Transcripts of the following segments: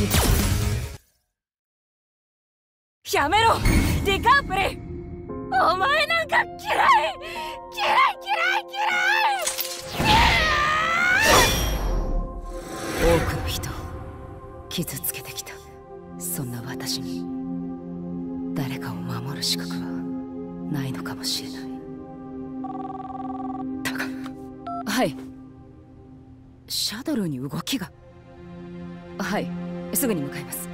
やめろディカープリ。お前なんか嫌い嫌い嫌い嫌い。多くの人を傷つけてきたそんな私に誰かを守る資格はないのかもしれない。だが、はい、シャドルに動きが。はい、すぐに向かいます。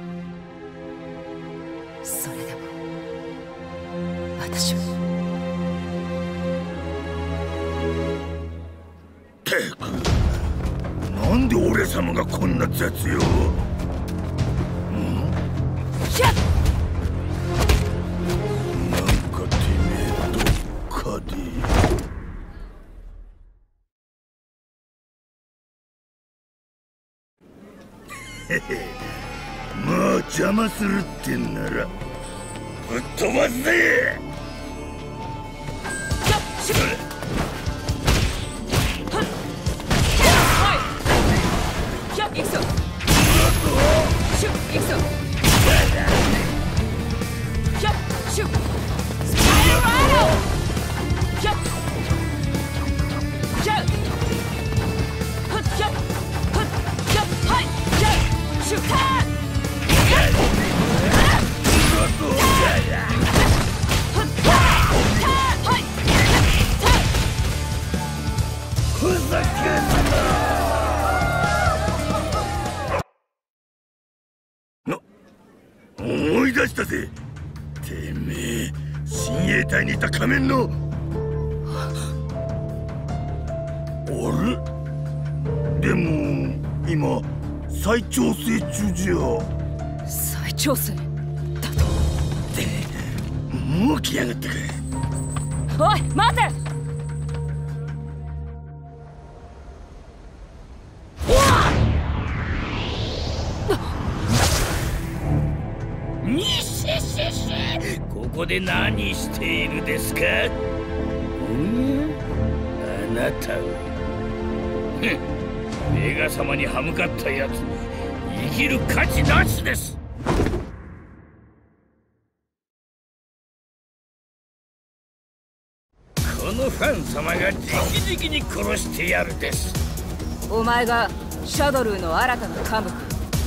それでも私はなんで俺様がこんな雑用。 シャッ。 なんかてめえどっかで。まあ邪魔するってんならぶっ飛ばすぜ。 行くぞ。シュッ、行くぞ。シャッ、シュッ。スパイラード。シャッ。シャッ。フッ、シャッ。フッ、シャッ、はい。シャッ。シュッ、カー。 ふざけんな。思い出したぜ。てめえ親衛隊にいた仮面の。あれでも今再調整中じゃ。 再調整だと。 もう来やがったか。 おい待て。 ここで何しているですか。あなたはベガ様に歯向かったやつに生きる価値なしです。このファン様が直々に殺してやるです。 お前がシャドルーの新たな幹部か。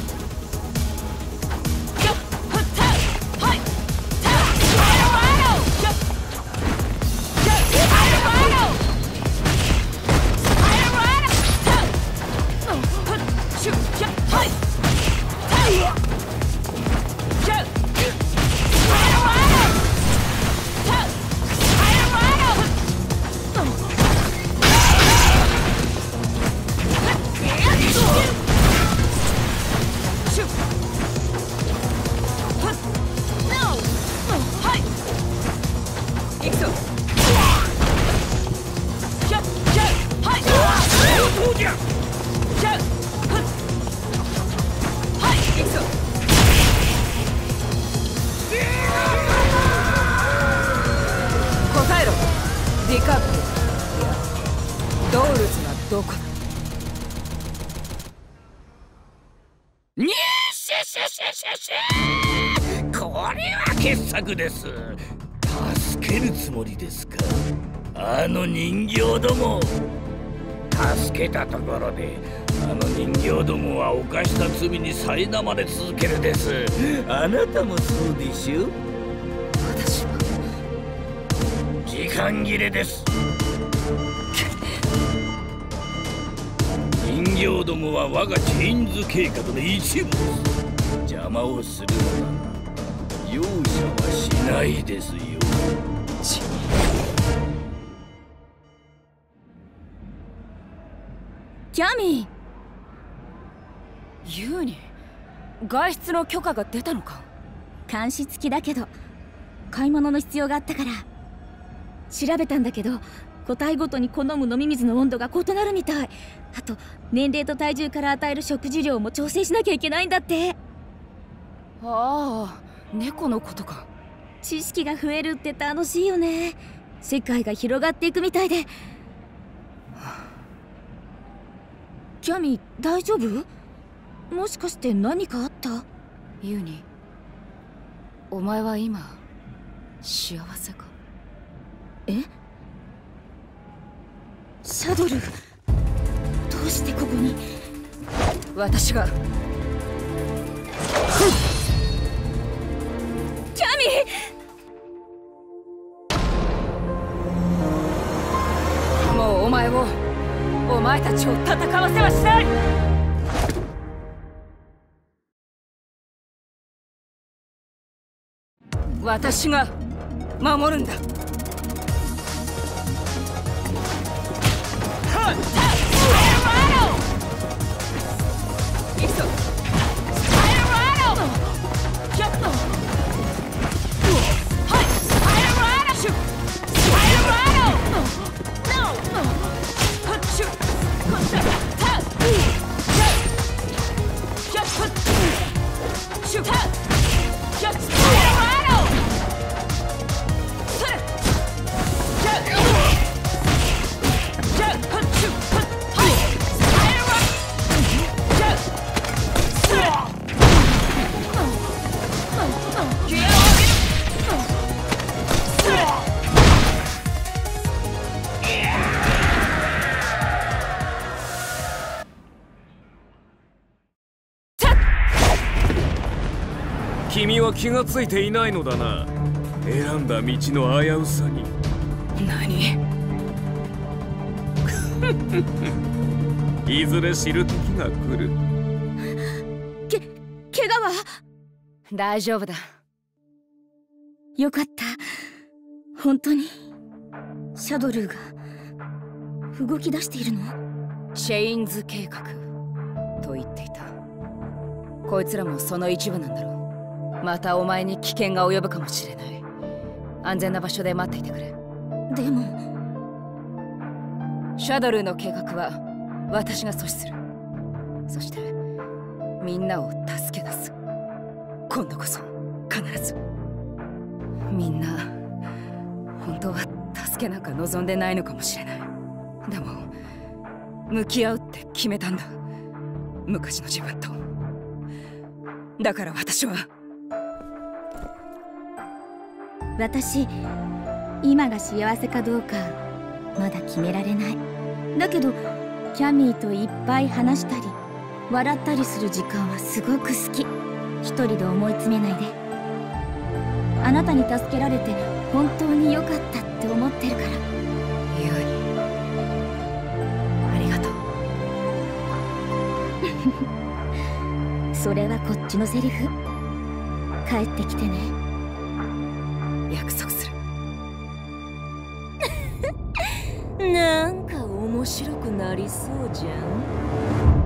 答えろディカープ。いやドールズはどこだ。 にししししし。これは傑作です。助けるつもりですか。あの人形ども助けたところであの人形どもは犯した罪に苛まれ続けるです。あなたもそうでしょ。 私は時間切れです。人形どもは我がチェインズ計画の一部です。邪魔をするのなら容赦はしないですよ。 キャミー。ユーに外出の許可が出たのか。 監視付きだけど買い物の必要があったから調べたんだけど、個体ごとに好む飲み水の温度が異なるみたい。あと年齢と体重から与える食事量も調整しなきゃいけないんだって。 ああ、猫のことか。 知識が増えるって楽しいよね。世界が広がっていくみたいで。 キャミー大丈夫？ もしかして何かあった？ ユニ、お前は今幸せか？ え？シャドル、どうしてここに？ 私が。 キャミー！もうお前たちを戦わせはしない。私が守るんだ。 君は気がついていないのだな。選んだ道の危うさに。 何？ いずれ知る時が来る。 怪我は？ 大丈夫だ。 よかった。本当にシャドルーが動き出しているの？ シェインズ計画と言っていた。こいつらもその一部なんだろう。またお前に危険が及ぶかもしれない。安全な場所で待っていてくれ。 でもシャドルーの計画は私が阻止する。そしてみんなを助け出す。今度こそ必ず。みんな本当は助けなんか望んでないのかもしれない。でも向き合うって決めたんだ、昔の自分と。だから私は。 私、今が幸せかどうかまだ決められない。だけどキャミーといっぱい話したり笑ったりする時間はすごく好き。一人で思い詰めないで。あなたに助けられて本当に良かったって思ってるから。 ユーニ、ありがとう。 それはこっちのセリフ。帰ってきてね。 約束する。 なんか面白くなりそうじゃん。